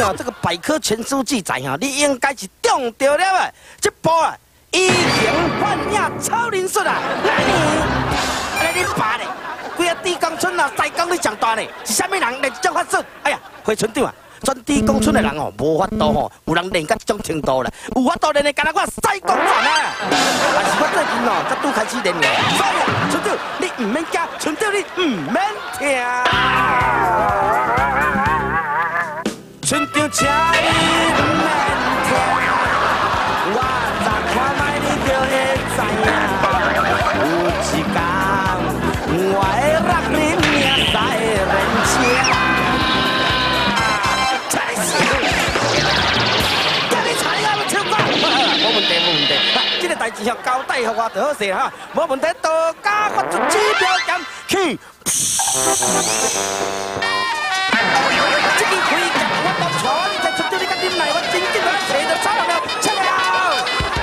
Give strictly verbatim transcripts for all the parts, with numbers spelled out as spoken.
哦，这个百科全书记载哦，你应该是中到了啊！这波啊，移形换影超灵术啊！来你，来你爸咧！规个地宫村啊，西宫你上大呢，是啥物人练这种法术？哎呀，会村长啊！ 全地宫村的人哦，无法度吼，有人练到这种程度啦，有法度练的，干那我西宫传啊！但是我最近哦，才拄开始练嘅，所以啊，村长你唔免惊，村长你唔免听。村长请你唔免听，我再看卖你就会知影。有一天，我会让你命在人间。 冇问题，冇问题。这个代志要交代给我就好势哈，冇问题。大家发出指标剑去。这个开剑我到错，你再出到你个点来，我真正要扯到差了，出了。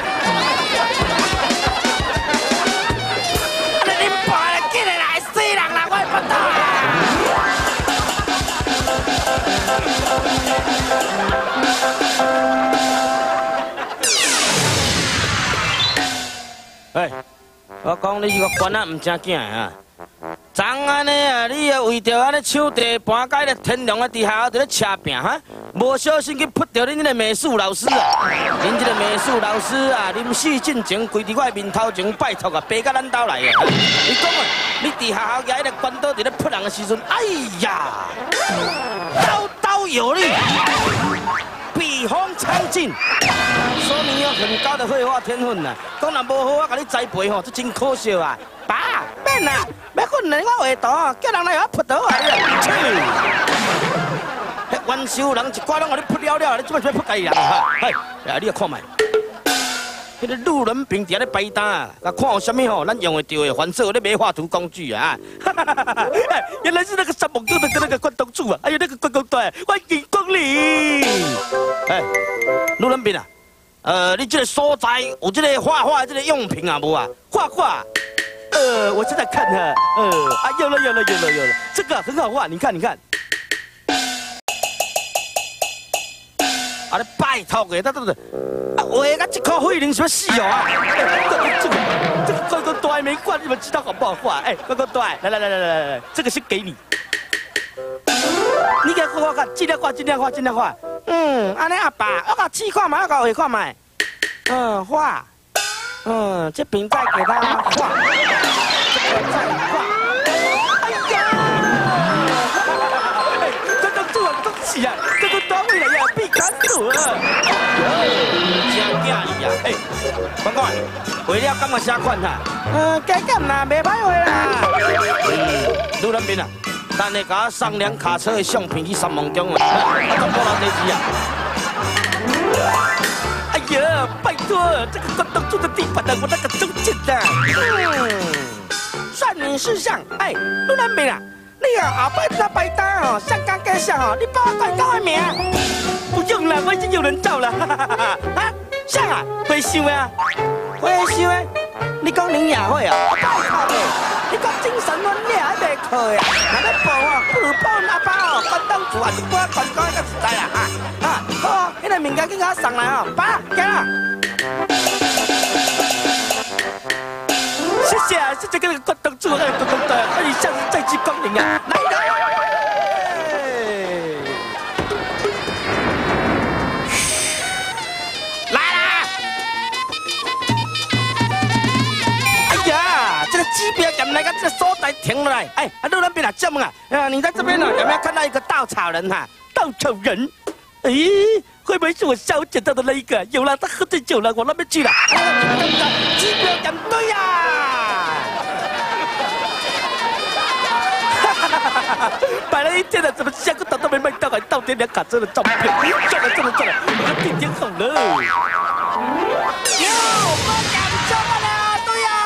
你你爸今日来死人啦，我不懂。 哎，我讲你这个官啊，唔正经啊！昨安尼啊，你啊为着安尼抢地搬到咧天龙的地下，伫咧车拼哈，无小心去扑着恁这个美术老师啊！恁这个美术老师啊，临死进前跪伫我的面头前拜托啊，爬到咱兜来啊！你讲啊，你伫学校举迄个关刀伫咧扑人的时阵，哎呀，刀刀有力。 笔锋苍劲，说明有很高的绘画天分呐。讲若无好，我甲你栽培吼，这真可惜啊！爸，免啦，要训练我画图，叫人来我扑倒来了。去！迄元修人一寡拢甲你扑了了，你做咩扑家己人哈？嘿，来，你来看卖。迄个路人平伫咧摆单啊，甲看有啥物吼，咱用会着的反射咧美画图工具啊！哈哈哈哈哈！原来是那个三毛哥的跟那个关东煮啊！哎呦，那个关公队，我迎光临！哎，路人平啊，呃，你这个所在有这个画画这个用品啊无啊？画画，呃，我正在看哈，呃，啊，有了有了有了有了，这个很好画，你看你看。 啊！你拜托的，他都是啊，画个一颗灰灵什么死哦啊！这个这个这个乖乖没关，你们知道好不好画？哎，乖乖乖，来来来来来来，这个是给你。你给画画看，尽量画尽量画尽量画。嗯，安尼阿爸，我甲试看卖，我甲画看卖。嗯，画。嗯，这边再给他画。这边再画。哎呀！哎，这个做恭喜啊！这个单位来呀，必砍死啊！真惊伊啊！哎，关关，画了感觉啥款哈？嗯，加减啦，袂歹画啦。嗯，路人面啊，等下甲我送两卡车的相片去三梦中啊！我怎无人地址啊？哎呀，拜托，这个关东煮的地板呢，我那个中间的。嗯，算你识相。哎，路人面啊。 你啊，后摆在摆单哦，上纲介绍哦，你帮我改改名。不用了，我已经有人找了。哈哈哈哈啊，像啊，会想啊，会想啊。你讲林雅慧啊，我拜托的。你讲精神分裂还袂可呀？那个报啊，不如报阿爸哦，关东煮啊，一锅关高个实在啦哈。啊，好，迄个物件给我送来哦，爸，行啦。 谢谢啊，谢谢那个关东煮，那个关东的，那你下次再去光临啊！来来，来啦！哎呀，这个机标怎么来个这个所在停了来？哎，啊，路那边啊，这么啊，啊，你在这边呢，有没有看到一个稻草人哈？稻草人，哎，会不会是我小捡到的那一个？有了，他喝醉酒了，我那边去了。机标怎对呀？ 摆了一天了，怎么下个岛都没卖到，还倒贴两卡车的照片？赚了赚了赚了，我要天天好了。哟，不敢做了，对呀。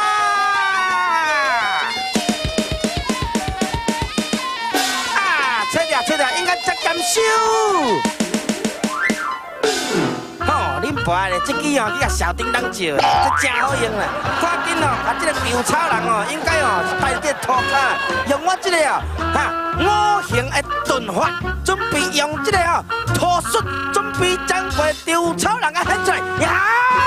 啊，吹掉吹掉，应该再敢修。哦，恁博咧，这支哦去甲小叮当照，这真好用啦！赶紧哦，把这个稻草人哦，应该哦带这涂骹，用我这个哦哈五行的遁法，准备用这个哦土术，准备将这稻草人啊喊出来呀！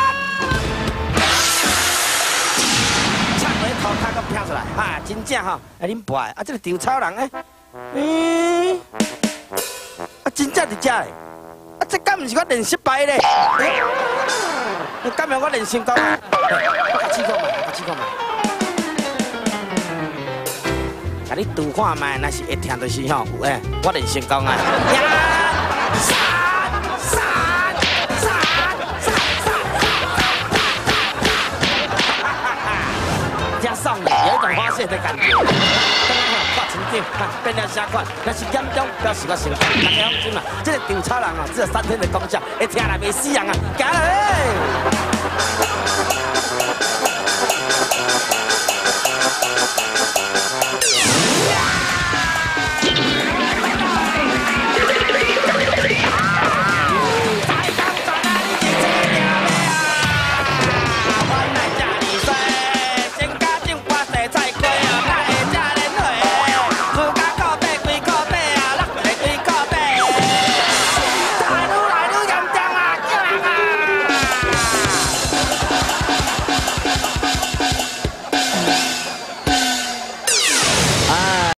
插回涂骹个飘出来，哈，真正吼，哎，恁博啊，这个稻草人诶，嗯，啊，真正伫遮咧。 啊，这敢毋是我练失败咧？你敢让我练成功啊？我甲试看卖，甲试看卖。甲你拄看卖，若是会听就是吼，有诶，我练成功啊！呀，杀杀杀杀杀！真爽的，有一种发泄的感觉。 变了啥款？若是严重，表示我成功。大家放心啦，这个稻草人哦，只有三天的功效，会听来袂死人啊！行嘞！